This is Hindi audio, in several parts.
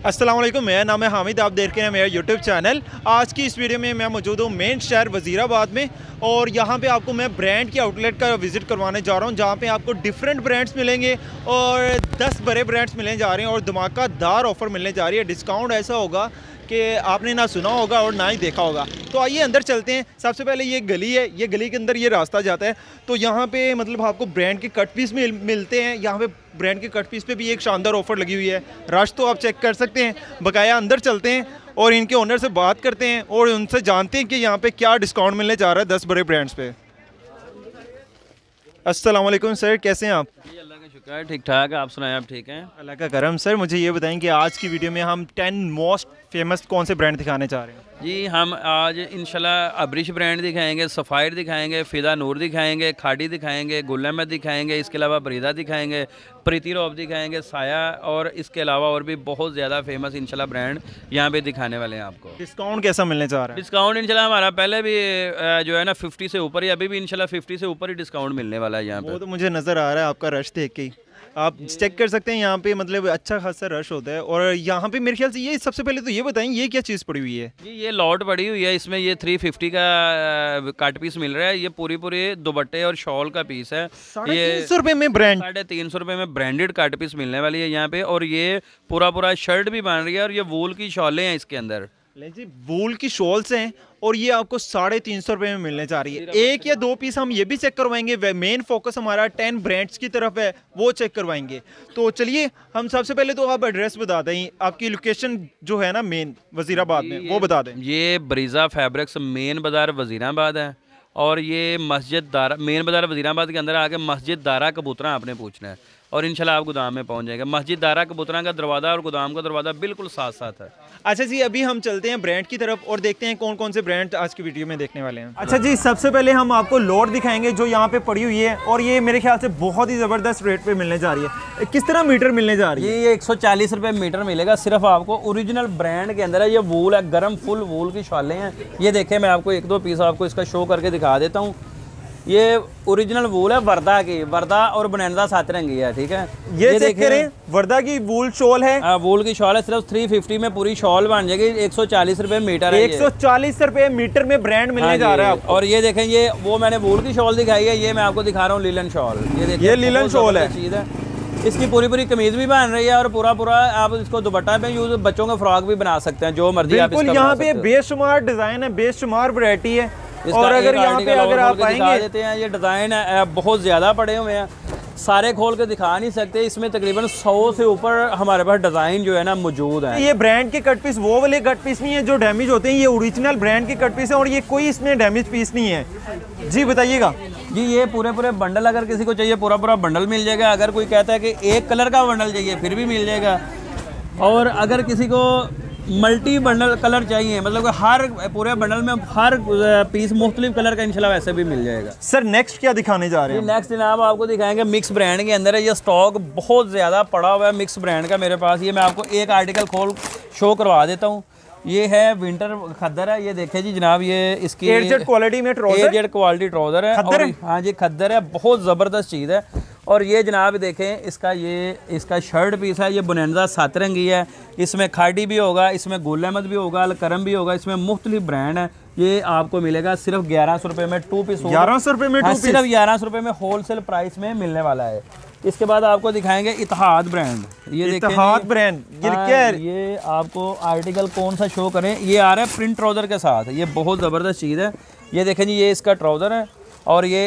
अस्सलाम वालेकुम, मेरा नाम है हामिद, आप देख रहे हैं मेरा यूट्यूब चैनल। आज की इस वीडियो में मैं मौजूद हूँ मेन शहर वज़ीराबाद में और यहाँ पे आपको मैं ब्रांड की आउटलेट का विज़िट करवाने जा रहा हूँ, जहाँ पे आपको डिफरेंट ब्रांड्स मिलेंगे और 10 बड़े ब्रांड्स मिलने जा रहे हैं और धमाकेदार ऑफ़र मिलने जा रही है। डिस्काउंट ऐसा होगा कि आपने ना सुना होगा और ना ही देखा होगा। तो आइए अंदर चलते हैं। सबसे पहले ये गली है, ये गली के अंदर ये रास्ता जाता है। तो यहाँ पे मतलब आपको ब्रांड के कट पीस मिलते हैं। यहाँ पे ब्रांड के कट पीस पे भी एक शानदार ऑफर लगी हुई है। रश तो आप चेक कर सकते हैं। बकाया अंदर चलते हैं और इनके ओनर से बात करते हैं और उनसे जानते हैं कि यहाँ पे क्या डिस्काउंट मिलने जा रहा है 10 बड़े ब्रांड्स पे। अस्सलाम वालेकुम सर, कैसे हैं आप? अल्लाह का शुक्र है, ठीक ठाक है। आप सुनाएं, आप ठीक हैं? अल्लाह का करम। सर मुझे ये बताएं कि आज की वीडियो में हम 10 मोस्ट फेमस कौन से ब्रांड दिखाने चाह रहे हैं? जी, हम आज इंशाल्लाह अब्रिश ब्रांड दिखाएंगे, सफ़ायर दिखाएंगे, फ़िदा नूर दिखाएंगे, खाड़ी दिखाएंगे, गुल अहमद दिखाएंगे, इसके अलावा बरीदा दिखाएंगे, प्रीति रॉब दिखाएंगे, साया, और इसके अलावा और भी बहुत ज़्यादा फेमस इंशाल्लाह ब्रांड यहाँ पे दिखाने वाले हैं आपको। डिस्काउंट कैसा मिलने जा रहा है? डिस्काउंट इंशाल्लाह हमारा पहले भी जो है ना 50 से ऊपर ही, अभी भी इंशाल्लाह 50 से ऊपर ही डिस्काउंट मिलने वाला है यहाँ पे। वो तो मुझे नज़र आ रहा है आपका रश देख के ही। आप चेक कर सकते हैं यहाँ पे मतलब अच्छा खासा रश होता है। और यहाँ पे मेरे ख्याल से ये सबसे पहले तो ये बताएं ये क्या चीज़ पड़ी हुई है? जी, ये लॉट पड़ी हुई है, इसमें ये 350 का कट पीस मिल रहा है। ये पूरी दुपट्टे और शॉल का पीस है। ये 350 रुपए में ब्रांड, 350 रुपये में ब्रांडेड कट पीस मिलने वाली है यहाँ पे। और ये पूरा शर्ट भी बन रही है और ये वूल की शॉलें हैं इसके अंदर। जी वूल की शॉल्स हैं और ये आपको 350 रुपए में मिलने जा रही है। एक या दो पीस हम ये भी चेक करवाएंगे। मेन फोकस हमारा 10 ब्रांड्स की तरफ है, वो चेक करवाएंगे। तो चलिए हम सबसे पहले तो आप एड्रेस बता दें, आपकी लोकेशन जो है ना मेन वजीराबाद में, वो बता दें। ये ब्रीजा फैब्रिक्स मेन बाज़ार वजीराबाद है और ये मस्जिद दारा, मेन बाज़ार वजीराबाद के अंदर आके मस्जिद दारा कबूतरा आपने पूछना है और इंशाल्लाह आप गोदाम में पहुंच जाएगा। मस्जिद दारा कबूतरा का दरवाज़ा और गोदाम का दरवाज़ा बिल्कुल साथ साथ है। अच्छा जी, अभी हम चलते हैं ब्रांड की तरफ और देखते हैं कौन कौन से ब्रांड आज की वीडियो में देखने वाले हैं। अच्छा जी, सबसे पहले हम आपको लोड दिखाएंगे जो यहाँ पे पड़ी हुई है और ये मेरे ख्याल से बहुत ही ज़बरदस्त रेट पे मिलने जा रही है। किस तरह मीटर मिलने जा रही है? ये 140 रुपये मीटर मिलेगा सिर्फ आपको। ओरिजिनल ब्रांड के अंदर है। ये वूल है, गर्म फुल वूल की शॉलें हैं। ये देखें, मैं आपको एक दो पीस आपको इसका शो करके दिखा देता हूँ। ये ओरिजिनल वूल है वर्दा की, वर्दा और बनैंजा साथ रंगी है, ठीक है। ये चेक करें, वर्दा की वूल शॉल है। वूल की शॉल है, सिर्फ 350 में पूरी शॉल बन जाएगी। 140 रुपये मीटर है। 140 रुपये मीटर में ब्रांड मिलने जा रहा है आपको। और ये देखें, ये वो मैंने वूल की शॉल दिखाई है, ये मैं आपको दिखा रहा हूँ लिलन शॉल। ये देखिए, ये लिलन शॉल है चीज़ है। इसकी पूरी कमीज भी बन रही है और पूरा आप इसको दुपट्टा पे यूज, बच्चों का फ्रॉक भी बना सकते हैं, जो मर्जी आप इसका यहाँ पे बेशुमार डिजाइन है, बेशुमार वैरायटी है। और अगर यहाँ पे अगर आप आएंगे देते हैं, ये डिज़ाइन है बहुत ज़्यादा पड़े हुए हैं, सारे खोल के दिखा नहीं सकते। इसमें तकरीबन 100 से ऊपर हमारे पास डिज़ाइन जो है ना मौजूद है। ये ब्रांड के कट पीस वो वाले कट पीस नहीं है जो डैमेज होते हैं, ये ओरिजिनल ब्रांड के कट पीस है और ये कोई इसमें डैमेज पीस नहीं है। जी बताइएगा। जी, ये पूरे बंडल अगर किसी को चाहिए पूरा बंडल मिल जाएगा। अगर कोई कहता है कि एक कलर का बंडल चाहिए फिर भी मिल जाएगा। और अगर किसी को मल्टी बंडल कलर चाहिए, मतलब हर पूरे बंडल में हर पीस मुख्तलिफ कलर का इंशाल्लाह वैसे भी मिल जाएगा। सर नेक्स्ट क्या दिखाने जा रहे हैं? नेक्स्ट जनाब आपको दिखाएंगे मिक्स ब्रांड के अंदर है। ये स्टॉक बहुत ज़्यादा पड़ा हुआ है मिक्स ब्रांड का मेरे पास। ये मैं आपको एक आर्टिकल खोल शो करवा देता हूँ। ये है विंटर खद्दर है। ये देखें जी जनाब, ये इसकी एजेड क्वालिटी में ट्राउजर, एजेड क्वालिटी ट्राउजर है। हाँ जी, खद्दर है, बहुत ज़बरदस्त चीज़ है। और ये जनाब देखें, इसका शर्ट पीस है। ये बुनैंजा सात रंगी है। इसमें खाड़ी भी होगा, इसमें गुल अहमद भी होगा, अलकरम भी होगा। इसमें मुख्तलिफ ब्रांड है। ये आपको मिलेगा सिर्फ 1100 रुपये में 2 पीस। 1100 रुपये में 2 पीस, सिर्फ 1100 रुपये में होलसेल प्राइस में मिलने वाला है। इसके बाद आपको दिखाएंगे इतिहाद ब्रांड। ये इतिहाद ब्रांड, ये आपको आर्टिकल कौन सा शो करें, ये आ रहा है प्रिंट ट्राउजर के साथ। ये बहुत ज़बरदस्त चीज़ है। ये देखें जी, ये इसका ट्राउजर है और ये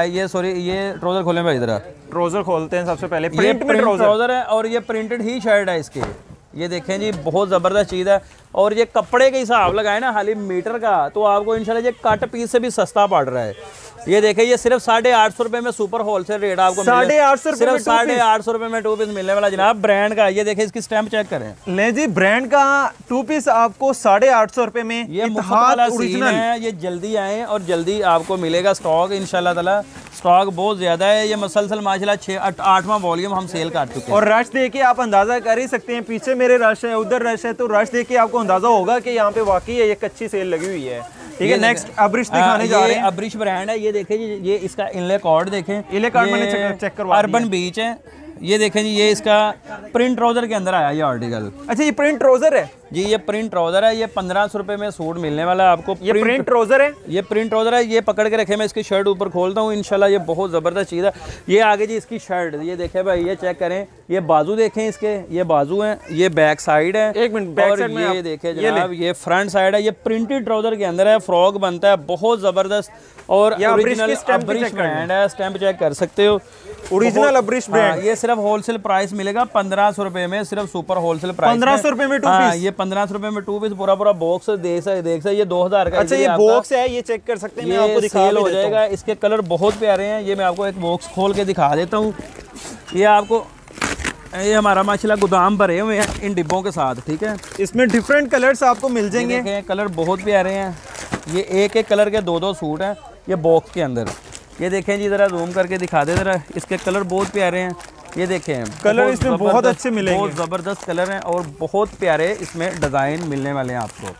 ट्राउजर खोलें भाई, इधर ट्राउजर खोलते हैं सबसे पहले। प्रिंट ट्राउजर है और ये प्रिंटेड ही शर्ट है इसकी। ये देखें जी, बहुत ज़बरदस्त चीज़ है। और ये कपड़े के हिसाब लगाए ना खाली मीटर का, तो आपको इंशाल्लाह ये कट पीस से भी सस्ता पड़ रहा है। ये देखें, ये सिर्फ 850 रुपये में सुपर होलसेल रेट आपको 850 सिर्फ 850 रुपये में 2 पीस मिलने वाला जनाब ब्रांड का। ये देखें, इसकी स्टैम्प चेक करें। ले जी, ब्रांड का 2 पीस आपको 850 रुपये में। ये इतिहाद ओरिजिनल है। ये जल्दी आए और जल्दी आपको मिलेगा स्टॉक इंशाल्लाह ताला। स्टॉक बहुत ज़्यादा है। ये मसलसल माशाल्लाह 6-8वां वॉल्यूम हम सेल कर चुके हैं। और रश देख के आप अंदाज़ा कर ही सकते हैं, पीछे मेरे रश है, उधर रश है, तो रश देख के आपको अंदाज़ा होगा कि यहाँ पे वाकई है एक अच्छी सेल लगी हुई है। ठीक है, नेक्स्ट अब्रिश दिखाने जा रहे हैं। अब्रिश ब्रांड है। ये देखें, ये इसका इनले कॉर्ड देखें। इनले कॉर्ड मैंने चेक करवा दिया। अर्बन बीच है, ये देखें जी, ये इसका प्रिंट ट्राउजर के अंदर आया ये आर्टिकल। अच्छा, ये प्रिंट ट्राउजर है जी, ये प्रिंट ट्राउजर है। ये 1500 रुपए में सूट मिलने वाला है आपको। ये प्रिंट ट्राउजर है, ये प्रिंट ट्राउजर है। ये पकड़ के रखे, मैं इसकी शर्ट ऊपर खोलता हूँ इंशाल्लाह। ये बहुत ज़बरदस्त चीज़ है। ये आगे जी इसकी शर्ट, ये देखें भाई, ये चेक करें, ये बाजू देखें इसके, ये बाजू हैं, ये बैक साइड है। एक मिनट, बैक साइड में ये देखें जनाब, ये फ्रंट साइड है। ये प्रिंटेड ट्राउजर के अंदर है, फ्रॉक बनता है, बहुत ज़बरदस्त और ओरिजिनल अब्रिश ब्रांड है। स्टैंप चेक कर सकते हो, ओरिजिनल अब्रिश ब्रांड। ये सिर्फ होलसेल प्राइस मिलेगा 1500 रुपए में, सिर्फ सुपर होलसेल प्राइस 1500 रुपए में 2 पीस। ये 1500 रुपए में 2 पीस पूरा बॉक्स देख सकते, ये 2000 का। अच्छा, ये बॉक्स है, ये चेक कर सकते हैं, मैं आपको दिखा हो जाएगा। इसके कलर बहुत प्यारे हैं। ये मैं आपको एक बॉक्स खोल के दिखा देता हूँ। ये आपको, ये हमारा माशाल्लाह गोदाम भरे हुए हैं इन डिब्बों के साथ, ठीक है। इसमें डिफरेंट कलर्स आपको मिल जाएंगे। कलर बहुत प्यारे हैं। ये एक कलर के 2 सूट हैं ये बॉक्स के अंदर। ये देखें जी, ज़रा जूम करके दिखा दे ज़रा, इसके कलर बहुत प्यारे हैं। ये देखें कलर इसमें बहुत अच्छे मिलेंगे, बहुत ज़बरदस्त कलर हैं और बहुत प्यारे इसमें डिज़ाइन मिलने वाले हैं आपको।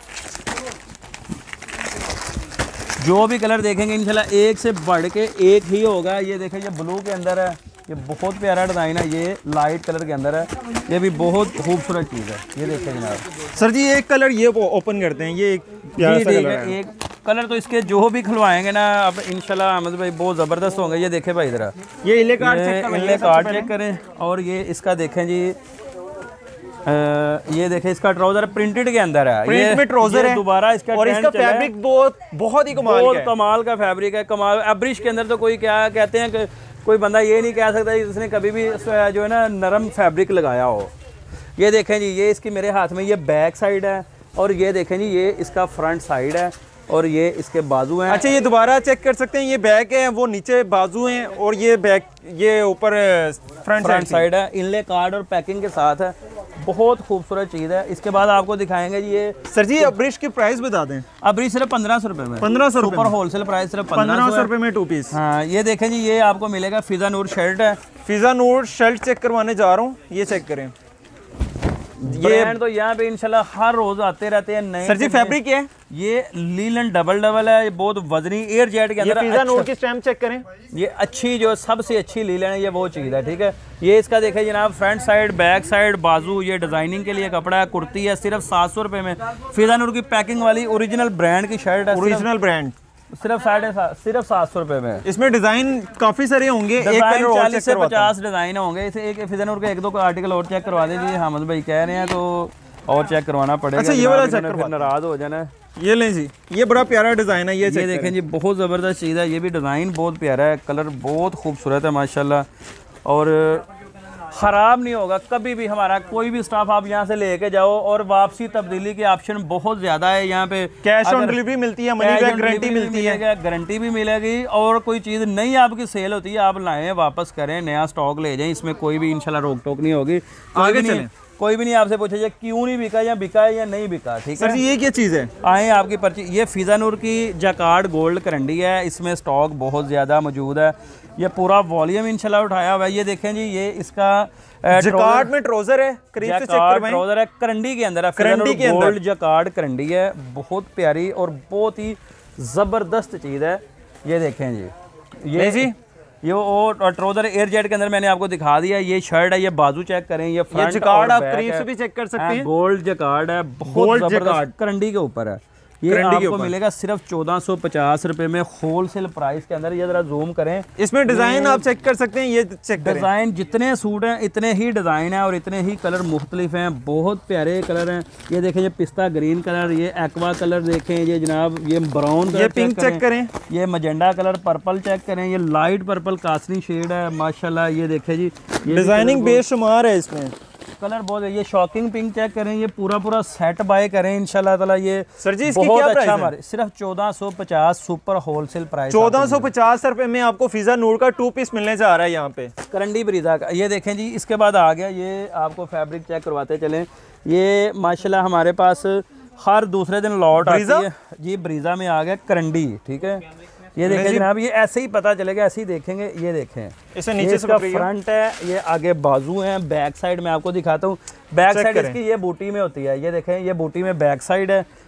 जो भी कलर देखेंगे इंशाल्लाह एक से बढ़ के एक ही होगा। ये देखें, ये ब्लू के अंदर है, ये बहुत प्यारा डिज़ाइन है। ये लाइट कलर के अंदर है, ये भी बहुत खूबसूरत चीज़ है। ये देखें जनाब। सर जी, एक कलर ये ओपन करते हैं, ये एक प्यारा सा कलर है। एक कलर तो इसके जो भी खुलवाएंगे ना अब इंशाल्लाह अहमद भाई बहुत ज़बरदस्त होंगे। ये देखें भाई ज़रा, ये इले कार्ड चेक करें। और ये इसका देखें जी, ये देखें इसका ट्राउजर प्रिंटेड के अंदर है, प्रिंट में ट्राउजर है दोबारा। इसका और इसका फैब्रिक बहुत ही कमाल का फैब्रिक है। कमाल अब्रिश के अंदर तो कोई क्या कहते हैं कि कोई बंदा ये नहीं कह सकता जिसने कभी भी जो है ना नरम फैब्रिक लगाया हो। ये देखें जी, ये इसकी मेरे हाथ में ये बैक साइड है और ये देखें जी, ये इसका फ्रंट साइड है और ये इसके बाजू हैं। अच्छा, ये दोबारा चेक कर सकते हैं, ये बैक है, वो नीचे बाजू हैं और ये बैक, ये ऊपर फ्रंट साइड है। इनले कार्ड और पैकिंग के साथ है, बहुत खूबसूरत चीज़ है। इसके बाद आपको दिखाएंगे जी, ये सर जी अब्रिश की प्राइस बता दें। अब्रिश सिर्फ 1500 रुपए में, 1500 सुपर होलसेल प्राइस सिर्फ 1500 रुपए में 2 पीस। हाँ, ये देखें जी, ये आपको मिलेगा फिजा नूर शर्ट है। फिजा नूर शर्ट चेक करवाने जा रहा हूँ, ये चेक करें। ये तो यहाँ पे इंशाल्लाह हर रोज आते रहते हैं नए। सर जी फैब्रिक क्या है? ये लीलन डबल है, ये बहुत वजनी एयर जेट के अंदर। फिजा नूर की स्टैम्प चेक करें। ये अच्छी जो सबसे अच्छी लीलन है, ये वो चीज़ है, ठीक है। ये इसका देखें जनाब, फ्रंट साइड, बैक साइड, बाजू, ये डिजाइनिंग के लिए कपड़ा है। कुर्ती है सिर्फ 700 रुपए में। फिजा नूर की पैकिंग वाली ओरिजिनल ब्रांड की शर्ट है, ओरिजिनल ब्रांड, सिर्फ 750 रुपए में। इसमें डिजाइन काफी सारे होंगे, 40 से 50 डिजाइन होंगे। इसे एक फिजा नूर का 1-2 आर्टिकल और चेक करवा दीजिए, हमद भाई कह रहे हैं तो और चेक करवाना पड़ेगा। अच्छा, ये वाला चेक करवा, नाराज हो जाना। ये लें जी, ये बड़ा प्यारा डिजाइन है। ये देखें जी, बहुत ज़बरदस्त चीज़ है। ये भी डिज़ाइन बहुत प्यारा है, कलर बहुत खूबसूरत है माशाल्लाह और ख़राब नहीं होगा कभी भी। हमारा कोई भी स्टाफ आप यहाँ से लेके जाओ और वापसी तब्दीली के ऑप्शन बहुत ज़्यादा है यहाँ पे। कैश ऑन डिलीवरी मिलती है, मनी बैक गारंटी मिलती है, गारंटी भी मिलेगी। और कोई चीज़ नहीं आपकी सेल होती है, आप लाएँ वापस करें, नया स्टॉक ले जाएं, इसमें कोई भी इंशाल्लाह रोक टोक नहीं होगी। आगे चलें, कोई भी नहीं आपसे पूछे क्यों नहीं बिका या बिका है या नहीं बिका, ठीक है सर जी। ये क्या चीज़ है? आए आपकी पर्ची। ये फिजा नूर की जकार्ड गोल्ड करंडी है, इसमें स्टॉक बहुत ज़्यादा मौजूद है। ये पूरा वॉल्यूम इंशाल्लाह उठाया हुआ है। ये देखें जी, ये इसका जकार्ड में ट्राउजर है, करीब से चेक करवाएं। ट्राउजर है, करंडी के अंदर है, करंडी के अंदर गोल्ड जकार्ड करंडी है, बहुत प्यारी और बहुत ही ज़बरदस्त चीज़ है। ये देखें जी, ये जी, ये वो ट्राउजर एयर जेट के अंदर मैंने आपको दिखा दिया। ये शर्ट है, ये बाजू चेक करें, ये जकार्ड आप करीब से भी चेक कर सकते हैं। गोल्ड जकार्ड है, बहुत ज़बरदस्त करंडी के ऊपर है। ये आपको मिलेगा सिर्फ 1450 रुपए में होलसेल प्राइस के अंदर। ये जरा जूम करें, इसमें डिजाइन आप चेक कर सकते हैं। ये चेक करें, डिजाइन जितने सूट हैं इतने ही डिजाइन है और इतने ही कलर मुख्तलिफ हैं, बहुत प्यारे कलर हैं। ये देखें, ये पिस्ता ग्रीन कलर, ये एक्वा कलर देखें, ये जनाब ये ब्राउन कलर, ये पिंक चेक करें, ये मजेंडा कलर, पर्पल चेक करें, ये लाइट पर्पल कासनी शेड है माशाल्लाह। ये देखें जी, डिजाइनिंग बेशुमार है, इसमें कलर बहुत है। ये शॉकिंग पिंक चेक करें, ये पूरा सेट बाय करें इंशाल्लाह ताला। ये सर जी इसकी बहुत क्या अच्छा प्राइस है? हमारे सिर्फ 1450 सुपर होलसेल प्राइस। 1450 रुपए में आपको फिजा नूर का 2 पीस मिलने जा रहा है यहाँ पे, करंडी ब्रीजा का। ये देखें जी, इसके बाद आ गया, ये आपको फैब्रिक चेक करवाते चलें। ये माशाल्लाह हमारे पास हर दूसरे दिन लॉट आती है जी। ब्रीजा में आ गया करंडी, ठीक है। ये देखें जनाब, ये ऐसे ही पता चलेगा, ऐसे ही देखेंगे। ये देखें, इसे नीचे से फ्रंट है, ये आगे बाजू है, बैक साइड में आपको दिखाता हूँ। बैक साइड इसकी ये बूटी में होती है, ये देखें, ये बूटी में बैक साइड है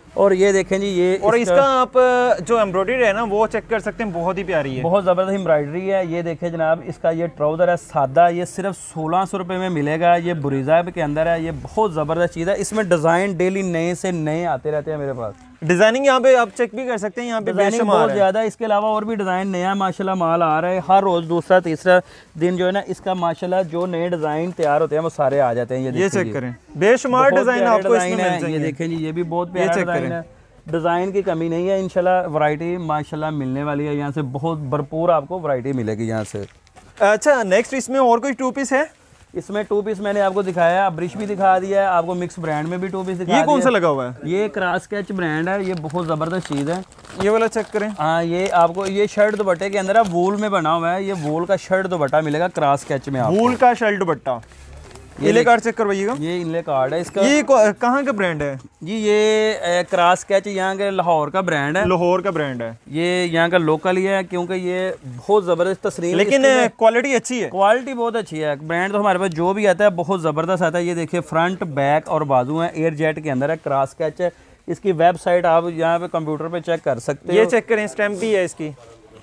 और ये देखें जी ये और इसका आप जो एम्ब्रॉयडरी है ना वो चेक कर सकते हैं, बहुत ही प्यारी है, बहुत ज़बरदस्त एम्ब्रॉयडरी है। ये देखें जनाब, इसका ये ट्राउज़र है सादा, ये सिर्फ 1600 रुपये में मिलेगा। ये बुरीज़ा के अंदर है, ये बहुत ज़बरदस्त चीज़ है। इसमें डिज़ाइन डेली नए से नए आते रहते हैं मेरे पास। डिजाइनिंग यहाँ पे आप चेक भी कर सकते हैं, यहाँ पे डिजाइनिंग बहुत ज़्यादा है। इसके अलावा और भी डिज़ाइन नया माशाल्लाह माल आ रहा है हर रोज़, दूसरा तीसरा दिन जो है ना इसका माशाल्लाह जो नए डिज़ाइन तैयार होते हैं वो सारे आ जाते हैं। ये चेक करें, बेशुमार डिज़ाइन आपको इसमें मिल जाएंगे। ये देखें जी, ये भी बहुत प्यारा डिज़ाइन है, डिज़ाइन की कमी नहीं है। इंशाल्लाह वैरायटी माशाल्लाह मिलने वाली है, यहाँ से बहुत भरपूर आपको वैरायटी मिलेगी यहाँ से। अच्छा, नेक्स्ट इसमें और कोई 2 पीस है? इसमें 2 पीस मैंने आपको दिखाया, ब्रिश भी दिखा दिया है आपको, मिक्स ब्रांड में भी 2 पीस दिखा दिया। ये कौन सा लगा हुआ है? ये क्रॉस स्केच ब्रांड है, ये बहुत ज़बरदस्त चीज़ है। ये वाला चेक करें। हाँ, ये आपको ये शर्ट दुपट्टे के अंदर है, वूल में बना हुआ है। ये वूल का शर्ट दुपट्टा मिलेगा क्रॉस स्केच में आपको। वूल का shirt dupatta, inlay card check करवाइएगा। ये इनले कार्ड है इसका। ये कहाँ का ब्रांड है जी? ये क्रॉस स्केच यहाँ के लाहौर का ब्रांड है। लाहौर का ब्रांड है, ये यहाँ का लोकल ही है, क्योंकि ये बहुत ज़बरदस्त तस्रीर, लेकिन क्वालिटी अच्छी है, क्वालिटी बहुत अच्छी है। ब्रांड तो हमारे पास जो भी आता है बहुत ज़बरदस्त आता है। ये देखिए फ्रंट बैक और बाजू है, एयर जेट के अंदर है, क्रॉस स्केच है। इसकी वेबसाइट आप यहाँ पे कंप्यूटर पे चेक कर सकते हो। ये चेक करें, स्टैम्प भी है इसकी,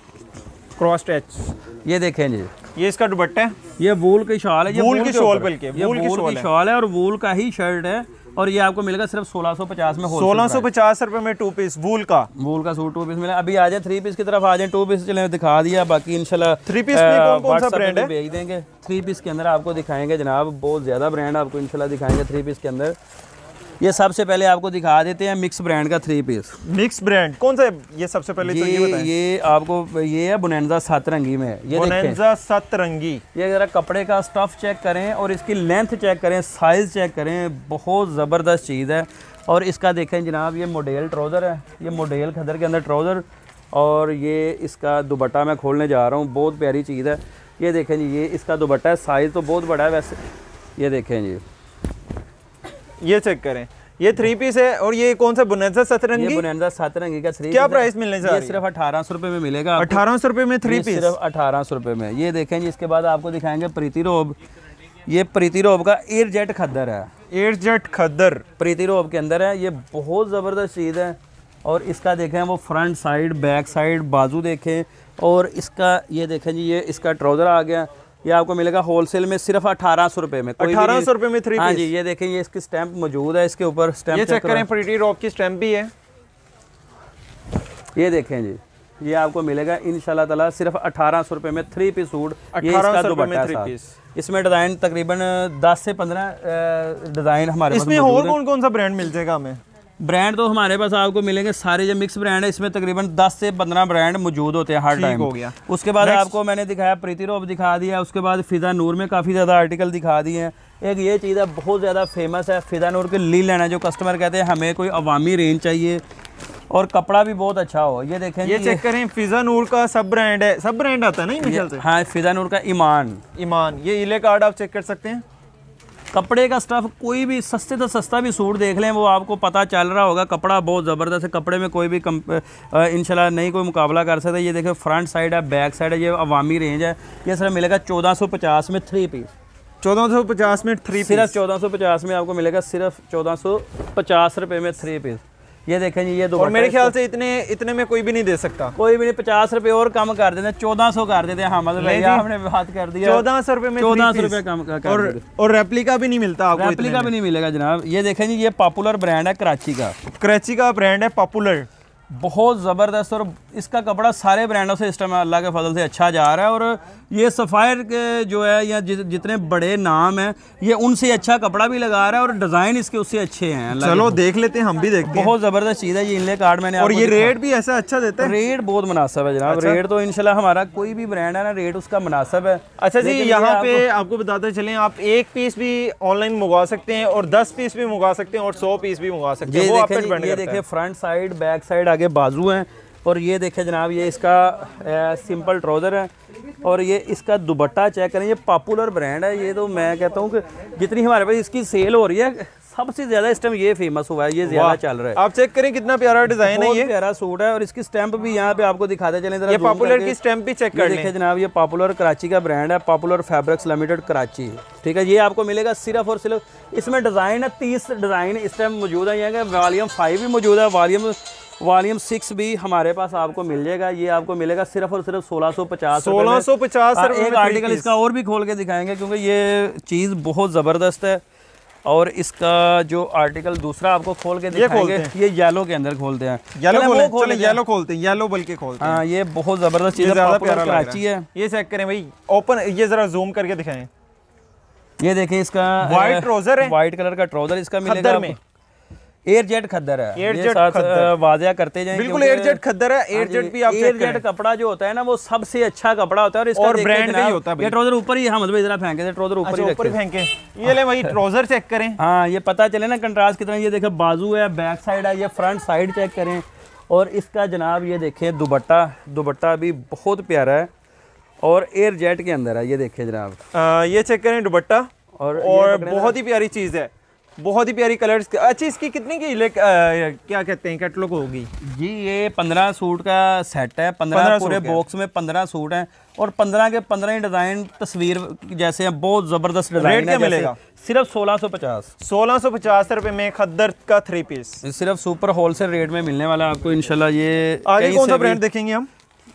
क्रॉस स्टिच। ये देखें जी, ये इसका दुपट्टा है, ये वूल की शॉल है, ये वूल की शॉल, बल्कि वूल की शॉल है और वूल का ही शर्ट है। और ये आपको मिलेगा सिर्फ 1650 में। 1650 रुपए में 2 पीस वूल का सूट 2 पीस मिला। अभी आ जाए 3 पीस की तरफ आ जाए। 2 पीस चले दिखा दिया, बाकी इंशाल्लाह 3 पीस में कौन सा ब्रांड है भेज देंगे। 3 पीस के अंदर आपको दिखाएंगे जनाब, बहुत ज़्यादा ब्रांड आपको इंशाल्लाह दिखाएंगे 3 पीस के अंदर। ये सबसे पहले आपको दिखा देते हैं मिक्स ब्रांड का 3 पीस। मिक्स ब्रांड कौन सा है ये? सबसे पहले तो ये बताएं। ये आपको ये है बोनांजा 7 रंगी में। ये बोनांजा 7 रंगी। ये जरा कपड़े का स्टफ चेक करें और इसकी लेंथ चेक करें, साइज चेक करें, बहुत ज़बरदस्त चीज़ है। और इसका देखें जनाब, ये मॉडल ट्राउज़र है, ये मॉडल खदर के अंदर ट्राउज़र। और ये इसका दुपट्टा मैं खोलने जा रहा हूँ, बहुत प्यारी चीज़ है। ये देखें जी, ये इसका दुपट्टा है, साइज़ तो बहुत बड़ा है वैसे। ये देखें जी, ये चेक करें, ये 3 पीस है। और ये कौन सा बोनांजा 7 रंगी? ये बोनांजा 7 रंगी का 3 क्या प्राइस मिलने जा रहा है? ये सिर्फ 1800 रुपये में मिलेगा। 1800 रुपये में 3 पीस, सिर्फ 1800 रुपये में। ये देखें जी, इसके बाद आपको दिखाएंगे प्रीति रोब। ये प्रीति रोब का एयर जेट खद्दर है, एयर जेट खद्दर प्रीति रोब के अंदर है। ये बहुत ज़बरदस्त चीज़ है। और इसका देखें वो फ्रंट साइड, बैक साइड, बाजू देखें। और इसका ये देखें जी, ये इसका ट्राउज़र आ गया। ये आपको मिलेगा होलसेल में सिर्फ 1800 रुपये में। 1800 रुपये में 3 पीस। हाँ जी, ये देखें, ये इसकी स्टैंप मौजूद है, इसके ऊपर स्टैंप ये चेक करें, प्रीति रोब की स्टैंप भी है। ये देखें जी, ये आपको मिलेगा इंशाल्लाह ताला सिर्फ 1800 रुपये में 3 पीस सूट। ये इसका दुपट्टा है, इसमें डिज़ाइन तकरीबन 10 से 15 डिज़ाइन हमारे पास। इसमें और कौन कौन सा ब्रांड मिल जाएगा हमें? ब्रांड तो हमारे पास आपको मिलेंगे सारे, जो मिक्स ब्रांड है इसमें तकरीबन 10 से 15 ब्रांड मौजूद होते हैं हर टाइम। हो गया। उसके बाद आपको मैंने दिखाया प्रीति रोब दिखा दिया, उसके बाद फिजा नूर में काफ़ी ज़्यादा आर्टिकल दिखा दिए हैं। एक ये चीज़ है बहुत ज़्यादा फेमस है, फिजा नूर के ली लेना, जो कस्टमर कहते हैं हमें कोई अवामी रेंज चाहिए और कपड़ा भी बहुत अच्छा हो। ये देखें, ये चेक करें, फिजा नूर का सब ब्रांड है, सब ब्रांड आता है ना मेरे ख्याल से। हाँ, फिजा नूर का ईमान। ये इले कार्ड आप चेक कर सकते हैं। कपड़े का स्टफ, कोई भी सस्ते से सस्ता भी सूट देख लें, वो आपको पता चल रहा होगा, कपड़ा बहुत ज़बरदस्त है। कपड़े में कोई भी इंशाल्लाह नहीं कोई मुकाबला कर सकता। ये देखो फ्रंट साइड है, बैक साइड है, ये अवामी रेंज है। ये सर मिलेगा 1450 में 3 पीस। 1450 में 3 पीस, सिर्फ 1450 में आपको मिलेगा, सिर्फ 1450 रुपये में 3 पीस। ये देखें जी, ये और मेरे ख्याल से इतने में कोई भी नहीं दे सकता, कोई भी नहीं। 50 रुपये और कम कर देते, 1400 कर देते हैं। हाँ, मतलब आपने बात कर दिया, 1400 रुपये में 1400 रुपये कम कर। और रेप्लिका भी नहीं मिलता आपको, रेप्लिका भी नहीं मिलेगा जनाब। ये देखें जी, ये पॉपुलर ब्रांड है कराची का ब्रांड है पॉपुलर, बहुत ज़बरदस्त। और इसका कपड़ा सारे ब्रांडों से इस टाइम अल्लाह के फजल से अच्छा जा रहा है। और ये सफ़ायर के जो है या जितने बड़े नाम हैं, ये उनसे अच्छा कपड़ा भी लगा रहा है और डिज़ाइन इसके उससे अच्छे हैं। चलो देख लेते हैं, हम भी देखते हैं। बहुत ज़बरदस्त चीज़ है ये इनले कार्ड मैंने। और ये रेट भी ऐसा अच्छा देता है, रेट बहुत मुनासिब है जनाब। रेट तो इंशाल्लाह हमारा कोई भी ब्रांड है ना, रेट उसका मुनासिब है। अच्छा जी, यहाँ पे आपको बताते चलें, आप 1 पीस भी ऑनलाइन मंगवा सकते हैं और 10 पीस भी मंगवा सकते हैं और 100 पीस भी मंगवा सकते हैं। ये देखें फ्रंट साइड, बैक साइड, आगे बाजू हैं। और ये देखें जनाब, ये इसका सिंपल ट्राउज़र है। और ये इसका दुपट्टा चेक करें, ये पॉपुलर ब्रांड है। ये तो मैं कहता हूँ कि जितनी हमारे पास इसकी सेल हो रही है, सबसे ज्यादा इस टाइम ये फेमस हुआ है, ये ज्यादा चल रहा है। आप चेक करें कितना प्यारा डिजाइन है, ये प्यारा सूट है और इसकी स्टैंप भी यहाँ पे आपको दिखाते चले। ये पॉपुलर की स्टैंप भी चेक कर देखिए जनाब, ये पॉपुलर कराची का ब्रांड है, पॉपुलर फैब्रिक्स लिमिटेड कराची, ठीक है। ये आपको मिलेगा सिर्फ और सिर्फ, इसमें डिजाइन है 30 डिजाइन इस टाइम मौजूद है। यहाँ वॉल्यूम 5 भी मौजूद है, वॉल्यूम 6 भी हमारे पास आपको मिल जाएगा। ये आपको मिलेगा सिर्फ और सिर्फ 1650 एक आर्टिकल इसका और भी खोल के दिखाएंगे क्योंकि ये चीज़ बहुत ज़बरदस्त है। और इसका जो आर्टिकल दूसरा आपको खोल के दिखाएंगे, ये येलो के अंदर खोलते हैं, येलो खोलते हैं, येलो बल्कि खोलते हैं। हाँ, ये बहुत ज़बरदस्त चीज़ है, कराची है। ये चेक करें भाई, ओपन, ये ज़रा जूम करके दिखाएं। ये देखें, इसका व्हाइट ट्राउजर है, व्हाइट कलर का ट्राउजर इसका मिलेगा में। एयरजेट खद्दर है, एयरजेट वाज़िया करते जाएं, बिल्कुल एयरजेट खद्दर है। एयरजेट भी आप एयरजेट कपड़ा जो होता है ना, वो सबसे अच्छा कपड़ा होता है और इसका ब्रांड का ही होता है। ये ट्राउजर ऊपर ही, हम इधर फेंके थे, ट्राउजर ऊपर ही फेंके। ये ले भाई ट्राउजर चेक करें। हाँ, ये पता चले ना कंट्रास्ट कितना। ये देखें बाजू है, बैक साइड है, ये फ्रंट साइड चेक करें। और इसका जनाब ये देखें दुपट्टा भी बहुत प्यारा है और एयरजेट के अंदर है। ये देखें जनाब, ये चेक करें दुपट्टा, और बहुत ही प्यारी चीज़ है, बहुत ही प्यारी कलर्स। अच्छा, इसकी कितने की क्या कहते हैं कैटलॉग होगी जी? ये 15 सूट का सेट है, 15 पूरे बॉक्स में 15 सूट हैं और 15 के 15 ही डिज़ाइन तस्वीर जैसे हैं, बहुत ज़बरदस्त डिज़ाइन। रेट क्या मिलेगा? सिर्फ 1650 रुपए में खद्दर का 3 पीस, सिर्फ सुपर होलसेल रेट में मिलने वाला है आपको इंशाल्लाह। ये आगे कौन सा ब्रांड देखेंगे हम?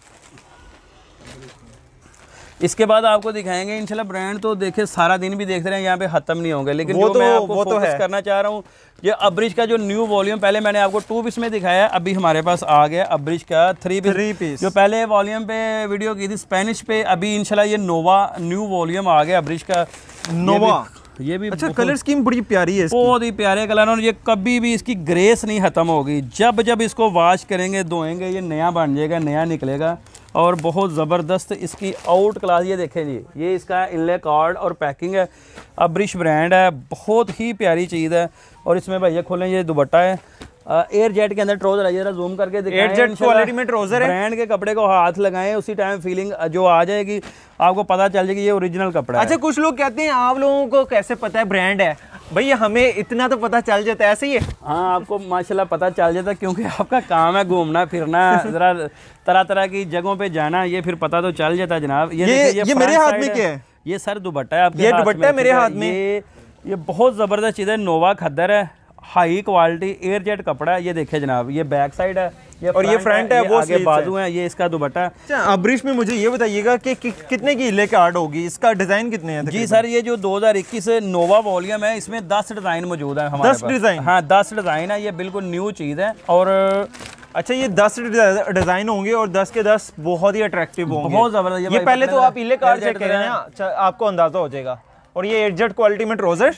इसके बाद आपको दिखाएंगे इंशाल्लाह ब्रांड। तो देखे सारा दिन भी देखते रहे, यहाँ पे खत्म नहीं होंगे, लेकिन जो मैं आपको फोकस करना चाह रहा हूँ, ये अब्रिज का जो न्यू वॉल्यूम, पहले मैंने आपको 2 पीस में दिखाया, अभी हमारे पास आ गया अब्रिज का 3 पीस। जो पहले वॉल्यूम पे वीडियो की थी स्पेनिश पे, अभी इंशाल्लाह ये नोवा न्यू वॉल्यूम आ गया अब्रिज का नोवा। ये भी अच्छा, कलर स्कीम बड़ी प्यारी है, बहुत ही प्यारे कलर, और ये कभी भी इसकी ग्रेस नहीं खत्म होगी। जब इसको वॉश करेंगे, धोएंगे, ये नया बन जाएगा, नया निकलेगा और बहुत ज़बरदस्त इसकी आउट क्लास। ये देखें जी, ये इसका इनले कार्ड और पैकिंग है, अब्रिश ब्रांड है, बहुत ही प्यारी चीज़ है। और इसमें भैया खोलें, ये दुपट्टा है, एयरजेट के अंदर ट्राउजर है, जरा जूम करके दिखाएं। एयरजेट क्वालिटी में ट्राउजर है, ब्रांड के कपड़े को हाथ लगाएं, उसी टाइम फीलिंग जो आ जाएगी, आपको पता चल जाएगी ये ओरिजिनल कपड़ा है। अच्छा, कुछ लोग कहते हैं आप लोगों को कैसे पता है ब्रांड है? भैया हमें इतना तो पता चल जाता है, ऐसे ही है? हाँ, आपको माशाल्लाह पता चल जाता है क्योंकि आपका काम है घूमना फिरना, जरा तरह तरह की जगहों पे जाना, ये फिर पता तो चल जाता है जनाब। ये मेरे हाथ में क्या है? ये सर दुपट्टा है आपके, ये दुपट्टा है मेरे हाथ में। ये बहुत ज़बरदस्त चीज़ है, नोवा खद्दर है, हाई क्वालिटी एयरजेट कपड़ा है। ये देखे जनाब, ये बैक साइड है, और ये फ्रंट है, वो आगे बाजू है, ये इसका दुपट्टा। अच्छा, अब्रिश में मुझे ये बताइएगा कि कितने की ले कार्ड होगी, इसका डिजाइन कितने हैं? जी सर, ये जो 2021 नोवा वॉल्यूम है, इसमें 10 डिजाइन मौजूद है हमारे 10 डिजाइन? हाँ, 10 डिजाइन है, ये बिल्कुल न्यू चीज़ है। और अच्छा, ये 10 डिजाइन होंगे और 10 के 10 बहुत ही अट्रैक्टिव होंगे, बहुत जबरदस्त। ये पहले तो आप इले कार्ड चेक करें ना, आपको अंदाजा हो जाएगा। और ये एयरजेट क्वालिटी में ट्राउजर,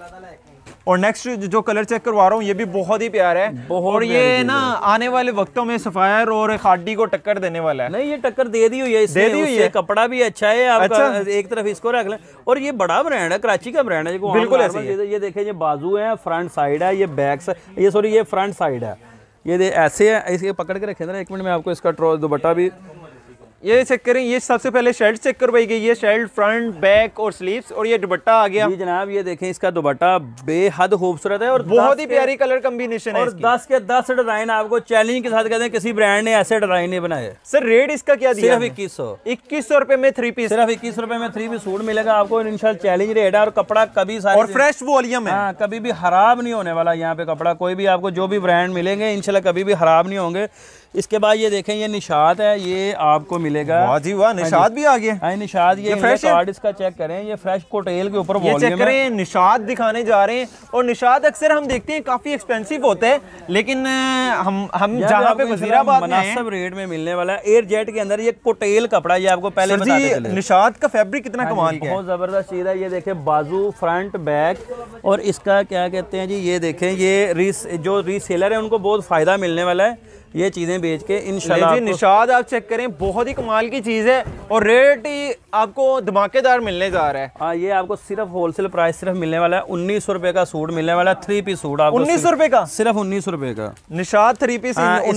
और नेक्स्ट जो कलर चेक करवा रहा हूँ, ये भी बहुत ही प्यारा है, और ये ना आने वाले वक्तों में सफायर और खादी को टक्कर देने वाला है। नहीं, ये टक्कर दे दी हुई है, दे दी हुई है, कपड़ा भी अच्छा है आपका। अच्छा, एक तरफ इसको रख लें। और ये बड़ा ब्रांड है, कराची का ब्रांड है, बिल्कुल ऐसे ही है। ये देखें, ये बाजू है, फ्रंट साइड है, ये बैक साइड, ये सॉरी ये फ्रंट साइड है, ये ऐसे है। इसके पकड़ के रखे ना, 1 मिनट में आपको इसका दुपट्टा भी ये चेक करें। ये सबसे पहले शर्ट चेक करवाई गई है, शर्ट फ्रंट बैक और स्लीव्स, और ये दुपट्टा आ गया। जी जनाब, ये देखें, इसका दुपट्टा बेहद खूबसूरत है और बहुत ही प्यारी कलर कॉम्बिनेशन है। और 10 के 10 डिजाइन आपको चैलेंज के साथ कहते हैं, किसी ब्रांड ने ऐसे डिजाइन नहीं बनाए। सर, रेट इसका क्या दिया? सिर्फ 2100 रुपए में 3 पीस, सिर्फ 21 रुपए में 3 पीस सूट मिलेगा आपको। इंशाल्लाह चैलेंज रेट है, और कपड़ा कभी और फ्रेश वॉल्यूम है। हाँ, कभी भी खराब नहीं होने वाला यहाँ पे कपड़ा, कोई भी आपको जो भी ब्रांड मिलेंगे इंशाल्लाह कभी भी खराब नहीं होंगे। इसके बाद ये देखें, ये निशात है, ये आपको मिलेगा। वाह जी वाह, निशात भी आ गया। हाँ, निशात, ये फ्रेश कार्ड इसका चेक करें, ये फ्रेश कोटेल के ऊपर वॉल्यूम चेक करें। निशात दिखाने जा रहे हैं, और निशात अक्सर हम देखते हैं काफी एक्सपेंसिव होते हैं, लेकिन हम जहाँ पे वजीराबाद में मुनासिब रेट में मिलने वाला है। एयरजेट के अंदर ये कोटेल कपड़ा, ये आपको पहले बताते चले। निशात का फैब्रिक कितना कमाल का है, बहुत जबरदस्त चीज है। ये देखें, बाजू, फ्रंट, बैक, और इसका क्या कहते हैं जी, ये देखें, ये जो रीसेलर है उनको बहुत फायदा मिलने वाला है ये चीजें बेच के इंशाल्लाह। निशाद आप चेक करें, बहुत ही कमाल की चीज है, और रेट ही आपको धमाकेदार मिलने जा रहा है। हाँ, ये आपको सिर्फ होलसेल प्राइस सिर्फ मिलने वाला है 1900 रुपए का सूट मिलने वाला है, 3 पीस सूट आपको 1900 रुपए का, सिर्फ 1900 रुपए का निशाद 3 पीस।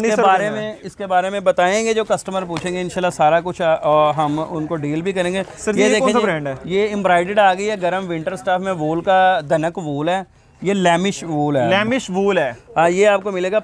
इसके बारे में बताएंगे, जो कस्टमर पूछेंगे इंशाल्लाह सारा कुछ हम उनको डील भी करेंगे। ये देखें, ब्रांड है, ये एम्ब्रॉयडर्ड आ गई है, गर्म विंटर स्टाफ में, वूल का धनक वूल है, ये लैमिश वूल है। लैमिश वूल है। हाँ, ये आपको मिलेगा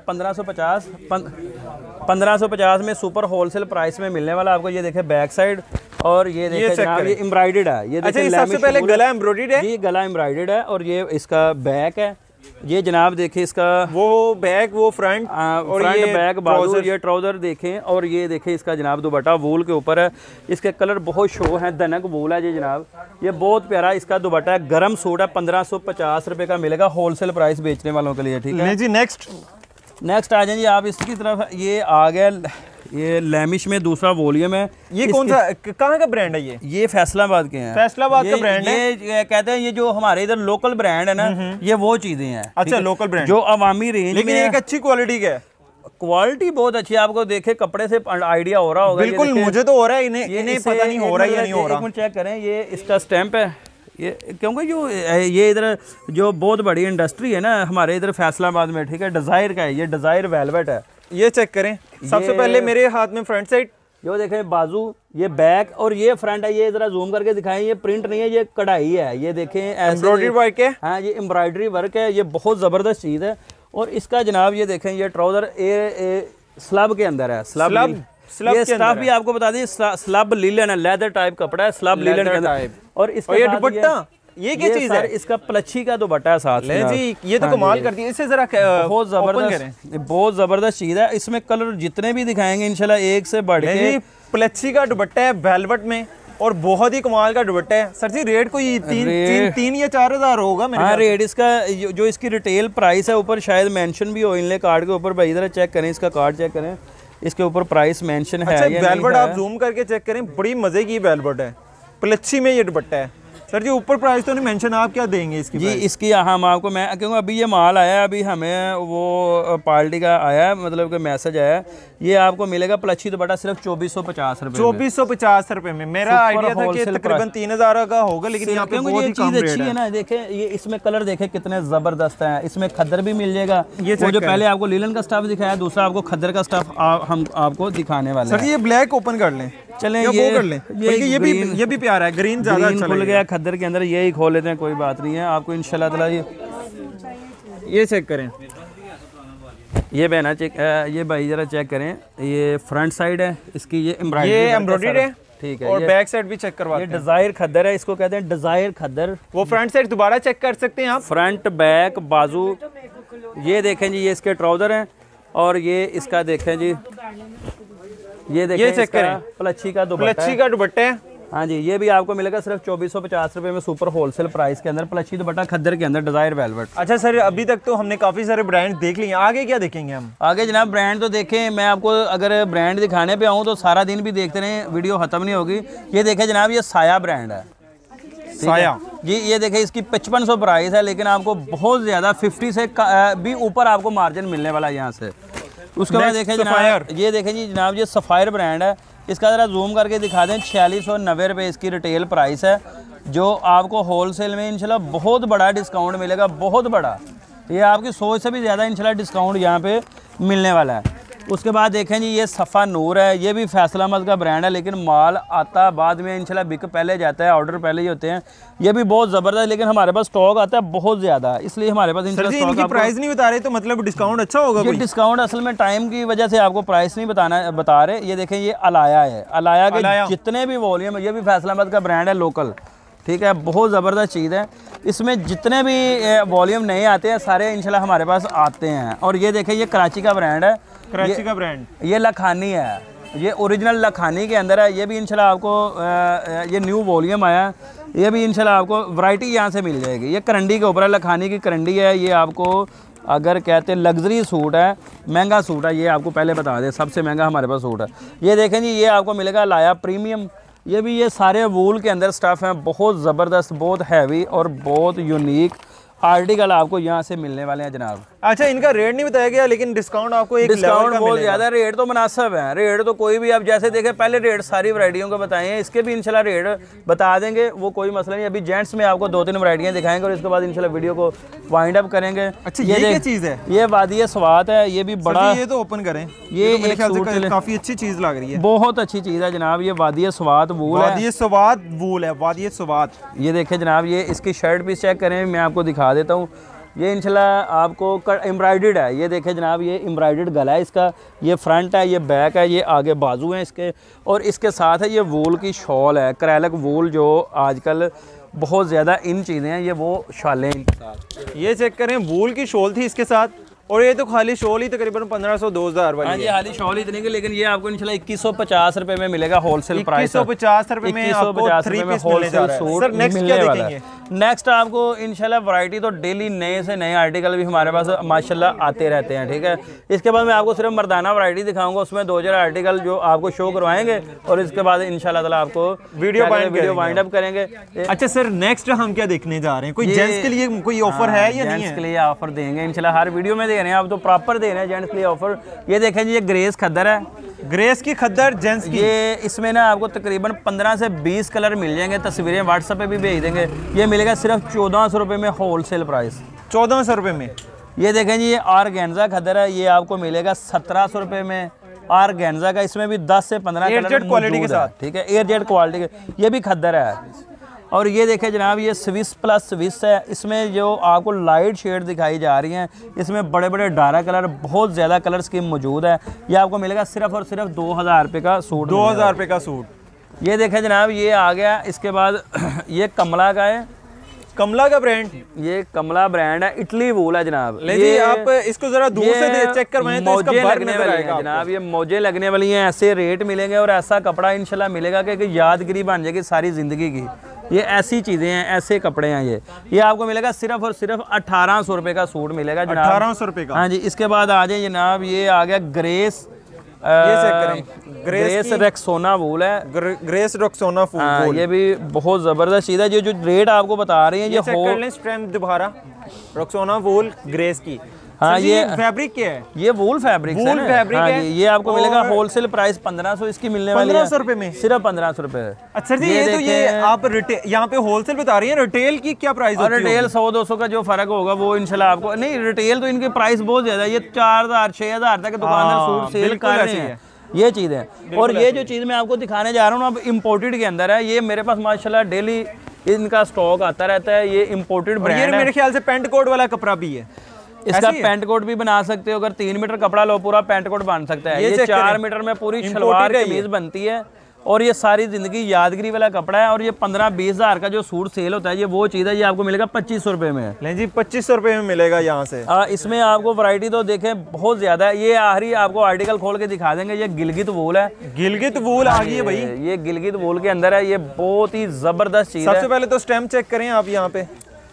1550 में सुपर होलसेल प्राइस में मिलने वाला आपको। ये देखे बैक साइड और ये देखे जनाब ये एम्ब्रॉयडर्ड है। ये अच्छा, सबसे पहले गला एम्ब्रॉयडर्ड है। ये गला एम्ब्रॉयडर्ड है और ये इसका बैक है। ये जनाब देखें इसका वो बैक वो फ्रंट और फ्रंट ये बैक बाजू, ये ट्राउजर देखें और ये देखें इसका जनाब दुपट्टा वूल के ऊपर है। इसके कलर बहुत शो है, धनक वूल है ये जनाब। ये बहुत प्यारा इसका दुपट्टा है। गर्म सूट है, 1550 रुपए का मिलेगा होलसेल प्राइस बेचने वालों के लिए। ठीक है जी। नेक्स्ट आ जाए जी आप इसकी तरफ। ये आ गया, ये लैमिश में दूसरा वॉल्यूम है। ये कौन सा, कहाँ का ब्रांड है? ये फैसलाबाद के हैं। फैसलाबाद का ब्रांड है। ये कहते हैं ये जो हमारे इधर लोकल ब्रांड है ना, ये वो चीजें हैं। अच्छा, लोकल ब्रांड जो अवामी रेंज, लेकिन एक अच्छी क्वालिटी का है। क्वालिटी बहुत अच्छी है। आपको देखे कपड़े से आइडिया हो रहा होगा। बिल्कुल, मुझे तो हो रहा है, इन्हें पता नहीं हो रहा है या नहीं हो रहा। एक मिनट चेक करें, ये इसका स्टैंप है। ये क्योंकि जो ये इधर जो बहुत बड़ी इंडस्ट्री है ना हमारे इधर फैसलाबाद में, ठीक है, डिजायर का है। ये डिजायर वेलवेट है। ये चेक करें। सबसे पहले मेरे हाथ में फ्रंट साइड, जो देखें बाजू, ये बैक और ये फ्रंट है। ये जरा जूम करके दिखाएं। ये प्रिंट नहीं है, ये कढ़ाई है। ये देखें एम्ब्रॉयडरी वर्क है। हाँ, ये एम्ब्रॉयडरी वर्क है। ये बहुत जबरदस्त चीज है। और इसका जनाब ये देखें, ये ट्राउजर स्लब के अंदर है। स्लब ये स्टफ भी आपको बता दें, स्लब लिलन है, लेदर टाइप कपड़ा है, स्लब लिलन के अंदर। और इसका दुपट्टा, ये क्या चीज है? इसका प्लच्छी का दुपट्टा है साथ में जी। ये तो कमाल करती है। इससे जरा बहुत जबरदस्त चीज है। इसमें कलर जितने भी दिखाएंगे इंशाल्लाह एक से बढ़ के। प्लच्छी का दुपट्टा है वेलवेट में और बहुत ही कमाल का दुपट्टा है। सर जी रेट कोई 3 या 4000 होगा मेरे। हाँ, रेट इसका जो इसकी रिटेल प्राइस है ऊपर शायद मेंशन भी हो इनले कार्ड के ऊपर। भाई इधर चेक करें, इसका कार्ड चेक करें, इसके ऊपर प्राइस मेंशन है। अच्छा, वेलवेट आप जूम करके चेक करें, बड़ी मजे की वेलवेट है। प्लच्छी में ये दुपट्टा है। सर जी ऊपर प्राइस तो नहीं मेंशन, आप क्या देंगे इसकी? जी इसकी हम आपको, मैं क्योंकि अभी ये माल आया है, अभी हमें वो पार्टी का आया है, मतलब कि मैसेज आया है। ये आपको मिलेगा प्लच्छी दुपट्टा सिर्फ 2450 रुपए। 2450 रुपए में। मेरा आइडिया था कि तकरीबन 3000 का होगा, लेकिन यहाँ पे बहुत ही कम रेट है ना। देखें ये इसमें कलर देखें कितने जबरदस्त है। इसमें खद्दर भी मिल जाएगा। ये जो पहले आपको लीलन का स्टफ दिखाया, दूसरा आपको खद्दर का स्टफ हम आपको दिखाने वाले हैं। सर ये ब्लैक ओपन कर लें, चलें ये कर लें। ये भी प्यारा है, ग्रीन ज्यादा अच्छा खुल गया खद्दर के अंदर। यही खोल लेते हैं, कोई बात नहीं है। आपको इंशाल्लाह ताला ये चेक करें। ये बहना चेक, ये भाई जरा चेक करें। ये फ्रंट साइड है इसकी, ये एम्ब्रॉयडर्ड है। ठीक है, और बैक साइड भी चेक करवाते हैं। ये डिजायर खद्दर है, इसको कहते हैं डिजायर खद्दर। वो फ्रंट साइड दोबारा चेक कर सकते हैं आप, फ्रंट बैक बाजू। ये देखें जी, ये इसके ट्राउजर हैं और ये इसका देखें जी, ये देखें, ये चेक करें, प्लच्छी का दुपट्टा है। हाँ जी, ये भी आपको मिलेगा सिर्फ 2450 रुपए में सुपर होलसेल प्राइस के अंदर। प्लच्छी दुपट्टा खद्दर के अंदर, डिजायर वेलवेट। अच्छा सर, अभी तक तो हमने काफी सारे ब्रांड देख लिए, आगे क्या देखेंगे हम? आगे जनाब ब्रांड तो देखें, मैं आपको अगर ब्रांड दिखाने पे आऊँ तो सारा दिन भी देखते रहे, वीडियो खत्म नहीं होगी। ये देखें जनाब, ये साया ब्रांड है। साया जी, ये देखें इसकी 5500 प्राइस है, लेकिन आपको बहुत ज्यादा 50 से भी ऊपर आपको मार्जिन मिलने वाला है यहाँ से। उसके बाद देखें जनाब, ये देखें जी जनाब, ये सफायर ब्रांड है। इसका ज़रा जूम करके दिखा दें। 4690 रुपये इसकी रिटेल प्राइस है, जो आपको होलसेल में इंशाल्लाह बहुत बड़ा डिस्काउंट मिलेगा, बहुत बड़ा। ये आपकी सोच से भी ज़्यादा इंशाल्लाह डिस्काउंट यहाँ पे मिलने वाला है। उसके बाद देखें जी, ये सफ़ा नूर है। ये भी फैसलाबाद का ब्रांड है, लेकिन माल आता बाद में इंशाल्लाह, बिक पहले जाता है, ऑर्डर पहले ही होते हैं। ये भी बहुत ज़बरदस्त, लेकिन हमारे पास स्टॉक आता है बहुत ज़्यादा, इसलिए हमारे पास इनकी प्राइस नहीं बता रहे, तो मतलब डिस्काउंट अच्छा होगा? ये डिस्काउंट असल में टाइम की वजह से आपको प्राइस नहीं बता रहे। ये देखें, ये अलाया है। अलाया के जितने भी वॉल्यूम है, ये भी फैसलाबाद का ब्रांड है, लोकल, ठीक है, बहुत ज़बरदस्त चीज़ है। इसमें जितने भी वॉल्यूम नहीं आते हैं सारे इंशाल्लाह हमारे पास आते हैं। और ये देखें, ये कराची का ब्रांड है। कराची का ब्रांड, ये लखानी है, ये ओरिजिनल लखानी के अंदर है। ये भी इंशाल्लाह आपको ये न्यू वॉल्यूम आया, ये भी इंशाल्लाह आपको वैरायटी यहाँ से मिल जाएगी। ये करंडी के ऊपर है, लखानी की करंडी है। ये आपको अगर कहते हैं लग्जरी सूट है, महंगा सूट है, ये आपको पहले बता दें, सबसे महंगा हमारे पास सूट है। ये देखें जी, ये आपको मिलेगा लाया प्रीमियम। ये भी ये सारे वूल के अंदर स्टफ़ हैं, बहुत ज़बरदस्त, बहुत हैवी और बहुत यूनिक आर्टिकल आपको यहाँ से मिलने वाले हैं जनाब। अच्छा, इनका रेट नहीं बताया गया, लेकिन डिस्काउंट आपको एक डिस्काउंट बहुत ज़्यादा, रेट तो मुनासिब है। रेट तो कोई भी आप जैसे देखें, पहले रेट सारी वैरायटियों का बताए हैं, इसके भी इंशाल्लाह रेट बता देंगे, वो कोई मसला नहीं। अभी जेंट्स में आपको 2-3 वैरायटियाँ दिखाएंगे और इसके बाद इंशाल्लाह वीडियो को वाइंड अप करेंगे। अच्छा, ये क्या चीज़ है? ये वादी स्वात है। ये भी बड़ा, ये तो ओपन करें, ये मेरे ख्याल से काफ़ी अच्छी चीज़ लग रही है, बहुत अच्छी चीज़ है जनाब। ये वादी स्वात वूल है, वादी स्वात वूल है, वादी स्वात। ये देखें जनाब, ये इसकी शर्ट पीस चेक करें, मैं आपको दिखा देता हूँ। ये इंशाल्लाह आपको एम्ब्रॉयडर्ड है। ये देखें जनाब, ये एम्ब्रॉयडर्ड गला है इसका, ये फ्रंट है, ये बैक है, ये आगे बाजू हैं इसके, और इसके साथ है ये वूल की शॉल है, क्रैलिक वूल जो आजकल बहुत ज़्यादा इन चीज़ें हैं, ये वो शालें इनके साथ। ये चेक करें, वूल की शॉल थी इसके साथ, और ये तो खाली शॉल ही तकरीबन 1500-2000 वाली। हाँ जी, खाली शॉल इतने की, लेकिन ये आपको इंशाल्लाह 2150 रुपए में मिलेगा होलसेल प्राइस। 2150 रुपए में आपको 3 पीस होलसेल सूट मिलने वाला है। नेक्स्ट आपको इंशाल्लाह वैरायटी तो डेली नए से नए आर्टिकल भी हमारे पास माशाल्लाह आते रहते हैं, ठीक है। इसके बाद मैं आपको सिर्फ मर्दाना वैरायटी दिखाऊंगा, उसमें 2000 आर्टिकल जो आपको शो करवाएंगे, और इसके बाद इंशाल्लाह ताला आपको वीडियो वाइंड अप करेंगे। अच्छा सर, नेक्स्ट हम क्या देखने जा रहे हैं? कोई जेंट्स के लिए कोई ऑफर है या नहीं है? जेंट्स के लिए ऑफर देंगे इंशाल्लाह, हर वीडियो में दे रहे हैं, आप तो प्रॉपर दे रहे हैं जेंट्स के लिए ऑफर। ये देखें जी, ये ग्रेस खद्दर है, ग्रेस की खद्दर जेंट्स की। ये इसमें ना आपको तकरीबन 15 से 20 कलर मिल जाएंगे, तस्वीरें व्हाट्सएप पे भी भेज देंगे। ये मिलेगा सिर्फ 1400 रुपये में होलसेल प्राइस, 1400 रुपये में। ये देखें जी, ये ऑर्गेन्जा खद्दर है, ये आपको मिलेगा 1700 रुपये में ऑर्गेन्जा का। इसमें भी 10 से 15 कलर क्वालिटी के साथ, ठीक है, एयरजेट क्वालिटी के। ये भी खद्दर है। और ये देखें जनाब, ये स्विस प्लस स्विस है, इसमें जो आपको लाइट शेड दिखाई जा रही हैं, इसमें बड़े बड़े डार्क कलर, बहुत ज़्यादा कलर स्कीम मौजूद है। ये आपको मिलेगा सिर्फ और सिर्फ 2000 रुपये का सूट। 2000 रुपये का सूट। ये देखें जनाब, ये आ गया। इसके बाद ये कमला का है, कमला का ब्रांड, ये कमला ब्रांड है, इटली वूल है जनाब। ये आप इसको जरा दूर से चेक करवाएं तो इसका वर्क लगने वाली है जनाब, ये मौजे लगने वाली हैं, ऐसे रेट मिलेंगे और ऐसा कपड़ा इंशाल्लाह मिलेगा कि यादगिरी बन जाएगी सारी ज़िंदगी की। ये ऐसी चीज़ें हैं, ऐसे कपड़े हैं। ये आपको मिलेगा सिर्फ और सिर्फ 1800 रुपये का सूट मिलेगा जनाब, 1800 रुपये का। हाँ जी। इसके बाद आ जाए जनाब, ये आ गया ग्रेस, ये चेक करें, ग्रेस रेक्सोना वूल है, ग्रेस रेक्सोना वूल। ये भी बहुत ज़बरदस्त चीज़ है। जो रेट आपको बता रहे हैं, ये चेक कर लें, स्ट्रेंथ दोबारा, रेक्सोना वूल ग्रेस की। हाँ, ये फैब्रिक क्या है? ये वूल फैब्रिक है, फैब्रिक है। ये आपको मिलेगा होलसेल प्राइस 1500, इसकी मिलने वाली है 1500 रुपये में, सिर्फ 1500 रुपये। अच्छा जी, ये तो ये आप यहाँ पे होलसेल बता रही हैं, रिटेल की क्या प्राइस होती है? रिटेल 100-200 का जो फर्क होगा वो इंशाल्लाह आपको नहीं, रिटेल तो इनके प्राइस बहुत ज्यादा है, ये 4000-6000 तक दुकानदार सूट सेल कर रहे हैं, ये चीज़ है। और ये जो चीज़ मैं आपको दिखाने जा रहा हूँ अब इम्पोर्टेड के अंदर है, ये मेरे पास माशाल्लाह डेली इनका स्टॉक आता रहता है। ये इम्पोर्टेड ब्रांड है, मेरे ख्याल से पेंट कोट वाला कपड़ा भी है, इसका पेंट कोट भी बना सकते हो। अगर 3 मीटर कपड़ा लो, पूरा पेंट कोट बन सकता है। ये 4 मीटर में पूरी शलवार कमीज बनती है, और ये सारी जिंदगी यादगिरी वाला कपड़ा है। और ये 15-20 हज़ार का जो सूट सेल होता है, ये वो चीज़ है, ये आपको मिलेगा 2500 रुपये में। नहीं जी, 2500 रुपये में मिलेगा यहाँ से। इसमें आपको वैरायटी तो देखें बहुत ज्यादा है। ये आखिरी आपको आर्टिकल खोल के दिखा देंगे, ये गिलगित वूल है, गिलगित वूल आ गई है भाई। ये गिलगित वूल के अंदर है, ये बहुत ही जबरदस्त चीज़ है। सबसे पहले तो स्टैम्प चेक करें आप यहाँ पे,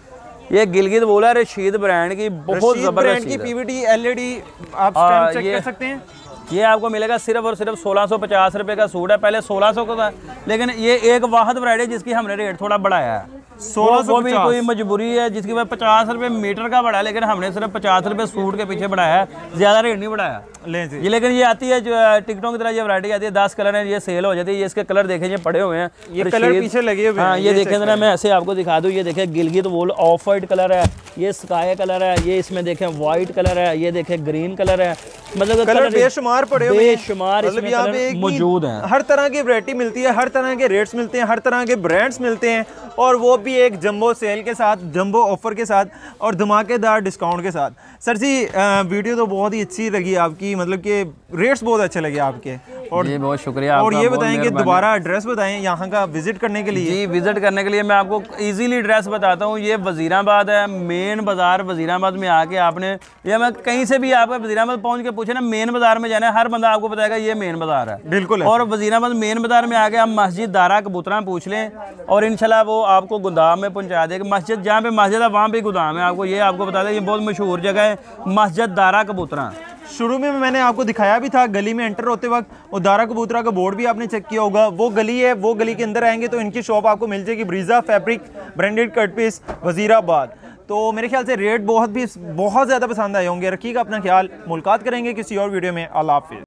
ये गिलगित वूल है, रशीद ब्रांड की, बहुत जबरदस्त की पीवीटी एलईडी आप स्टैम्प चेक कर सकते हैं। ये आपको मिलेगा सिर्फ और सिर्फ 1650 रुपये का सूट है, पहले 1600 का था, लेकिन ये एक वाहद वैरायटी जिसकी हमने रेट थोड़ा बढ़ाया है। 1600 भी कोई मजबूरी है, जिसकी वजह 50 रुपये मीटर का बढ़ा है, लेकिन हमने सिर्फ 50 रुपये सूट के पीछे बढ़ाया है, ज़्यादा रेट नहीं बढ़ाया। ये लेकिन ये आती है जो टिकटों की तरह ये वैरायटी आती है, 10 कलर है, ये सेल हो जाती है। ये इसके कलर देखें, ये पड़े हुए हैं, ये कलर पीछे लगे हुए हैं। हाँ, ये देखें जरा, मैं ऐसे आपको दिखा दूँ। ये देखें Gilgit wool off white colour है, ये स्काई कलर है, ये इसमें देखें वाइट कलर है, ये देखें ग्रीन कलर है, मतलब कलर बेशुमार पड़े हुए हैं, बेशुमार इसमें मौजूद हैं। हर तरह की वैरायटी मिलती है, हर तरह के रेट्स मिलते हैं, हर तरह के ब्रांड्स मिलते हैं, और वो भी एक जंबो सेल के साथ, जंबो ऑफर के साथ और धमाकेदार डिस्काउंट के साथ। सर जी, वीडियो तो बहुत ही अच्छी लगी आपकी, मतलब कि रेट्स बहुत अच्छे लगे आपके, और ये बहुत शुक्रिया। और ये बताएं कि दोबारा एड्रेस बताएं यहाँ का विजिट करने के लिए। जी, विजिट करने के लिए मैं आपको इजीली एड्रेस बताता हूँ। ये वजीराबाद है, मेन बाजार वजीराबाद में आके आपने, या मैं कहीं से भी आप वजीराबाद पहुँच के पूछे ना मेन बाजार में जाना है, हर बंदा आपको बताएगा ये मेन बाजार है। बिल्कुल। और वजीराबाद मेन बाजार में आके आप मस्जिद दारा कबूतरा पूछ लें, और इंशाल्लाह वो आपको गोदाम में पहुँचा देगा। मस्जिद जहाँ पे मस्जिद है वहाँ पे गोदाम है, आपको ये आपको बता दें, ये बहुत मशहूर जगह है मस्जिद दारा कबूतरा। शुरू में मैंने आपको दिखाया भी था, गली में एंटर होते वक्त वो दारा कबूतरा का बोर्ड भी आपने चेक किया होगा, वो गली है। वो गली के अंदर आएंगे तो इनकी शॉप आपको मिल जाएगी, Breeza fabric branded cut piece Wazirabad. तो मेरे ख्याल से रेट बहुत ज़्यादा पसंद आए होंगे। रखिएगा अपना ख्याल, मुलाकात करेंगे किसी और वीडियो में। अल्लाह हाफिज़।